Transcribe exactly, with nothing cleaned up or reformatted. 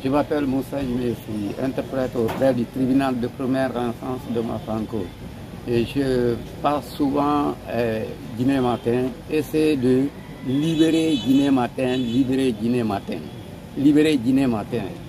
Je m'appelle Moussa, je suis interprète auprès du tribunal de première instance de Mafanko. Et je passe souvent euh, Guinée Matin, essayer de libérer Guinée Matin, libérer Guinée Matin, libérer Guinée Matin.